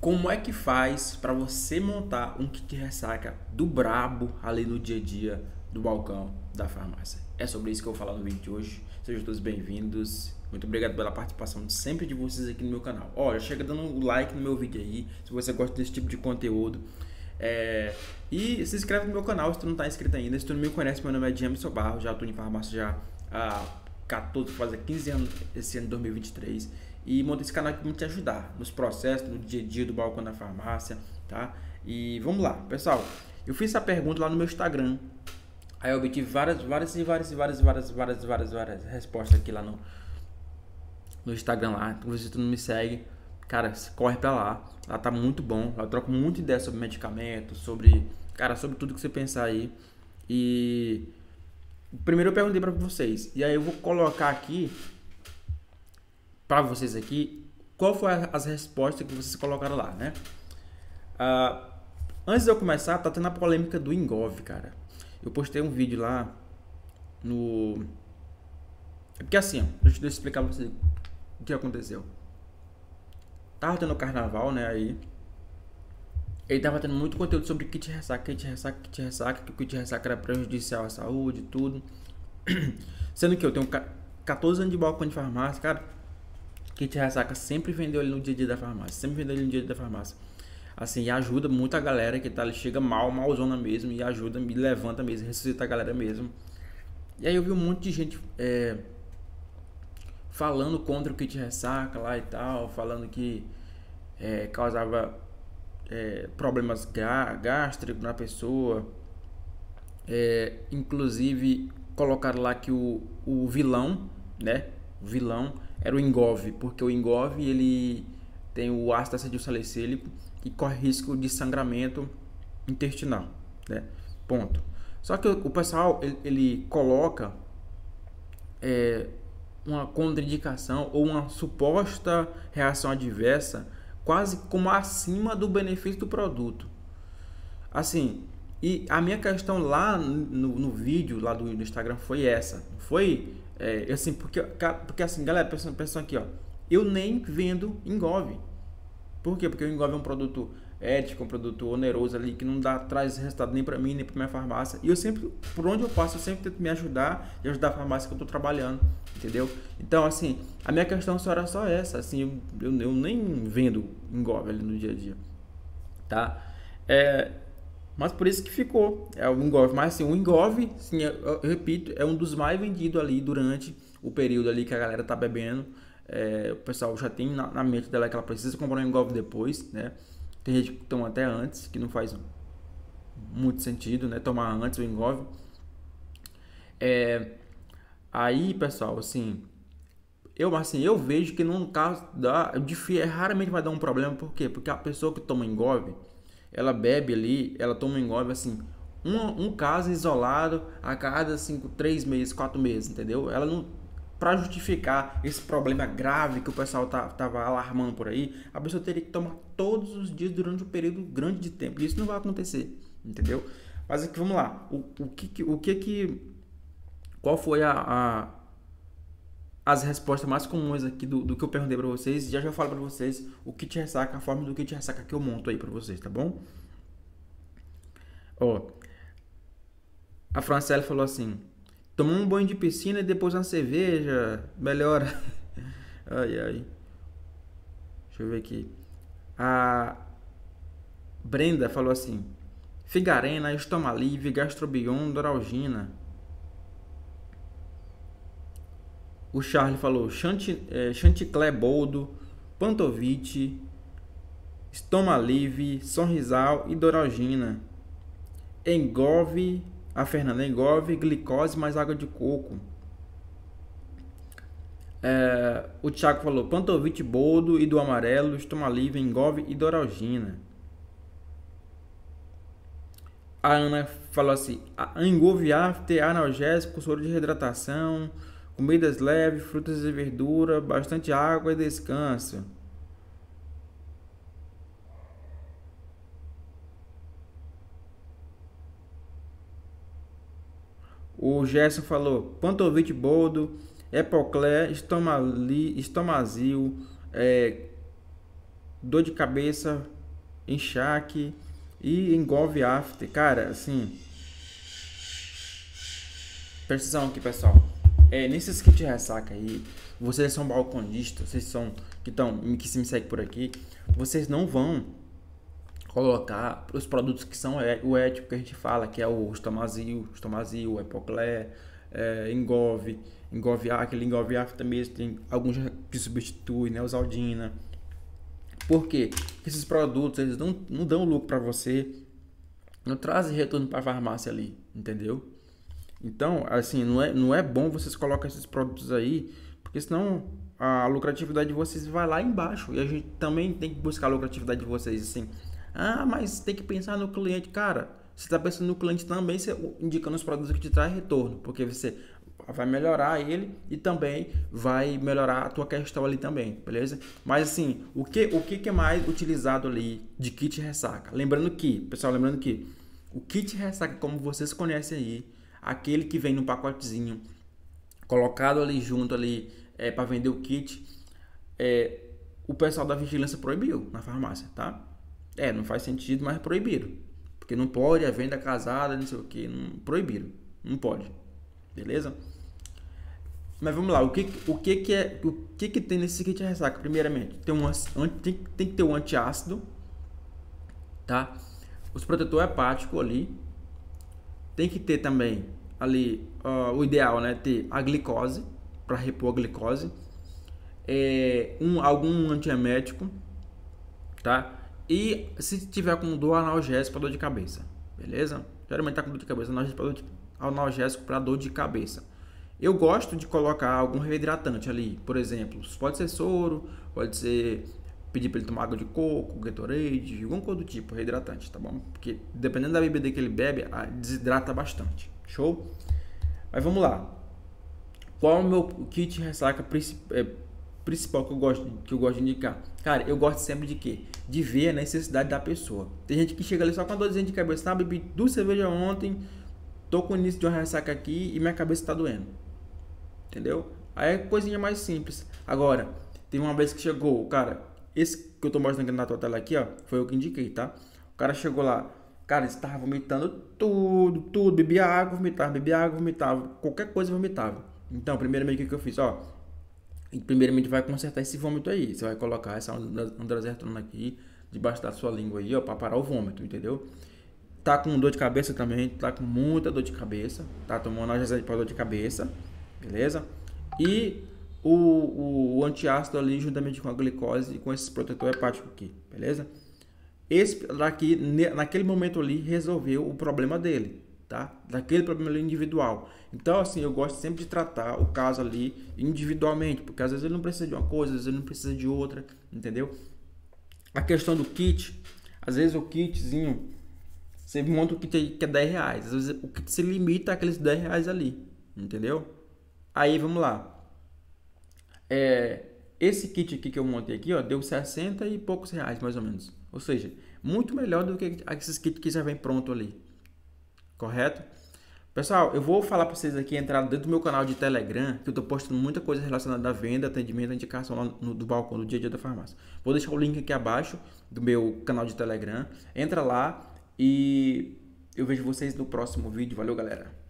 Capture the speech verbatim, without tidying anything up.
Como é que faz para você montar um kit de ressaca do brabo ali no dia a dia do balcão da farmácia? É sobre isso que eu vou falar no vídeo de hoje. Sejam todos bem-vindos. Muito obrigado pela participação de sempre de vocês aqui no meu canal. Olha, chega dando um like no meu vídeo aí, se você gosta desse tipo de conteúdo. É... E se inscreve no meu canal se tu não está inscrito ainda. Se tu não me conhece, meu nome é Jamerson Barros, já estou em farmácia já há quatorze, quase quinze anos, esse ano de dois mil e vinte e três. E monta esse canal aqui para te ajudar nos processos, no dia a dia do balcão da farmácia, tá? E vamos lá, pessoal. Eu fiz essa pergunta lá no meu Instagram. Aí eu obtive várias, várias e várias e várias, várias, várias, várias, várias respostas aqui lá no, no Instagram lá. Então, se tu não me segue, cara, corre pra lá. Lá tá muito bom. Lá eu troco muita ideia sobre medicamentos, sobre, cara, sobre tudo que você pensar aí. E primeiro eu perguntei pra vocês. E aí eu vou colocar aqui para vocês aqui, qual foi as respostas que vocês colocaram lá, né? Uh, antes de eu começar, tá tendo a polêmica do Engov, cara. Eu postei um vídeo lá no... É porque assim, ó, deixa eu explicar pra vocês o que aconteceu. Tava tendo carnaval, né, aí. Ele tava tendo muito conteúdo sobre kit ressaca, kit ressaca, kit ressaca, que o kit ressaca era prejudicial à saúde e tudo. Sendo que eu tenho quatorze anos de balcão de farmácia, cara. Kit ressaca sempre vendeu ele no dia a dia da farmácia, sempre vendeu ele no dia a dia da farmácia. Assim, e ajuda muito a galera que tá ali, chega mal, malzona mesmo, e ajuda, me levanta mesmo, ressuscita a galera mesmo. E aí eu vi um monte de gente é, falando contra o kit ressaca lá e tal, falando que é, causava é, problemas gástricos na pessoa. É, inclusive colocaram lá que o, o vilão, né, o vilão era o Engov, porque o Engov ele tem o ácido acetilsalicílico e corre risco de sangramento intestinal, né? Ponto. Só que o pessoal ele, ele coloca é, uma contraindicação ou uma suposta reação adversa quase como acima do benefício do produto. Assim, e a minha questão lá no, no vídeo lá do, do Instagram foi essa, foi é, assim, porque, porque assim, galera, pensando, pensando aqui, ó, eu nem vendo Engov. Por quê? Porque o Engov é um produto ético, um produto oneroso ali, que não dá, traz resultado nem para mim, nem para minha farmácia. E eu sempre, por onde eu passo, eu sempre tento me ajudar e ajudar a farmácia que eu tô trabalhando, entendeu? Então, assim, a minha questão só era só essa, assim, eu, eu, eu nem vendo Engov ali no dia a dia, tá? É... Mas por isso que ficou, é o Engov. Mas assim, o Engov, sim, eu, eu repito, é um dos mais vendidos ali durante o período ali que a galera tá bebendo. É, o pessoal já tem na, na mente dela que ela precisa comprar um Engov depois, né? Tem gente que toma até antes, que não faz muito sentido, né? Tomar antes o Engov. É, aí, pessoal, assim, eu, assim, eu vejo que no caso da, é, raramente vai dar um problema. Por quê? Porque a pessoa que toma Engov, ela bebe ali, ela toma Engov assim, um, um caso isolado a cada cinco, três meses, quatro meses, entendeu? Ela não, para justificar esse problema grave que o pessoal tá, tava alarmando por aí, a pessoa teria que tomar todos os dias durante um período grande de tempo. Isso não vai acontecer, entendeu? Mas aqui vamos lá, o, o que, o que que, qual foi a, a as respostas mais comuns aqui do, do que eu perguntei para vocês. Já já falo para vocês o kit ressaca, a forma do kit ressaca que eu monto aí para vocês, tá bom? Ó, a Franciele falou assim: tomar um banho de piscina e depois uma cerveja melhora. Ai, ai. Deixa eu ver aqui. A Brenda falou assim: Figarena, Estomalive, Gastrobion, Doralgina. O Charlie falou Chanti, é, Chanticleer Boldo, Pantovite, Estomalive, Sonrisal e Doralgina. Engov, a Fernanda, Engov, glicose mais água de coco. É, o Thiago falou Pantovite Boldo e do amarelo, Estomalive, Engov e Doralgina. A Ana falou assim: Engov After, analgésico, soro de reidratação, comidas leves, frutas e verdura, bastante água e descanso. O Gerson falou Pantovite Boldo, Epocler, Estomali, Estomazil, é, dor de cabeça, enxaque e engolve after. Cara, assim, presta atenção aqui, pessoal. É, nesses kits de ressaca aí, vocês são balconistas, vocês são que estão que se me seguem por aqui, vocês não vão colocar os produtos que são o ético que a gente fala, que é o Stomazil, Stomazil, o Epocler, é, Engove, Engove aquele Engove After mesmo, tem alguns que substituem, né, Neosaldina. Por quê? Porque esses produtos, eles não, não dão lucro para você, não trazem retorno para a farmácia ali, entendeu? Então, assim, não é, não é bom vocês colocar esses produtos aí, porque senão a lucratividade de vocês vai lá embaixo. E a gente também tem que buscar a lucratividade de vocês, assim. Ah, mas tem que pensar no cliente. Cara, você está pensando no cliente também, você indicando os produtos que te traz retorno, porque você vai melhorar ele e também vai melhorar a tua questão ali também, beleza? Mas assim, o que, o que é mais utilizado ali de kit ressaca? Lembrando que, pessoal, lembrando que o kit ressaca, como vocês conhecem aí, aquele que vem no pacotezinho, colocado ali junto ali é, para vender o kit, é, o pessoal da vigilância proibiu na farmácia, tá? É, não faz sentido, mas proibiram. Porque não pode, a venda casada, não sei o que, não, proibiram, não pode, beleza? Mas vamos lá, o que, o que, que é, o que, que tem nesse kit ressaca? Primeiramente, tem, um, tem, tem que ter um antiácido, tá? Os protetor hepático ali, tem que ter também ali, uh, o ideal, né, ter a glicose, para repor a glicose, é, um, algum antiemético, tá? E se tiver com dor, analgésico para dor de cabeça, beleza? Geralmente tá com dor de cabeça, analgésico para dor de cabeça. Eu gosto de colocar algum reidratante ali, por exemplo, pode ser soro, pode ser pedir para ele tomar água de coco, Gatorade, alguma coisa do tipo, reidratante, tá bom? Porque dependendo da bebida que ele bebe, desidrata bastante. Show? Mas vamos lá. Qual é o meu kit ressaca principal que eu gosto, que eu gosto de indicar? Cara, eu gosto sempre de quê? De ver a necessidade da pessoa. Tem gente que chega ali só com a dorzinha de cabeça, ah, bebi duas cervejas ontem, tô com o início de uma ressaca aqui e minha cabeça tá doendo. Entendeu? Aí é coisinha mais simples. Agora, teve uma vez que chegou, o cara, esse que eu tô mostrando aqui na tua tela aqui, ó, foi eu que indiquei, tá? O cara chegou lá, cara, ele estava vomitando tudo, tudo, bebia água, vomitava, bebia água, vomitava, qualquer coisa vomitava. Então, primeiramente, o que eu fiz, ó, primeiramente vai consertar esse vômito aí, você vai colocar essa androsertona aqui, debaixo da sua língua aí, ó, pra parar o vômito, entendeu? Tá com dor de cabeça também, tá com muita dor de cabeça, tá tomando analgésico para dor de cabeça, beleza? E o, o, o antiácido ali juntamente com a glicose e com esse protetor hepático aqui, beleza? Esse daqui, naquele momento ali, resolveu o problema dele, tá? Daquele problema ali individual. Então, assim, eu gosto sempre de tratar o caso ali individualmente, porque às vezes ele não precisa de uma coisa, às vezes ele não precisa de outra, entendeu? A questão do kit, às vezes o kitzinho, você monta o kit aí que é dez reais, às vezes o kit se limita àqueles dez reais ali, entendeu? Aí, vamos lá. É, esse kit aqui que eu montei aqui, ó, deu sessenta e poucos reais, mais ou menos. Ou seja, muito melhor do que esses kits que já vem pronto ali. Correto? Pessoal, eu vou falar para vocês aqui, entrar dentro do meu canal de Telegram, que eu tô postando muita coisa relacionada à venda, atendimento, indicação lá no, do balcão do dia a dia da farmácia. Vou deixar o link aqui abaixo do meu canal de Telegram. Entra lá e eu vejo vocês no próximo vídeo. Valeu, galera!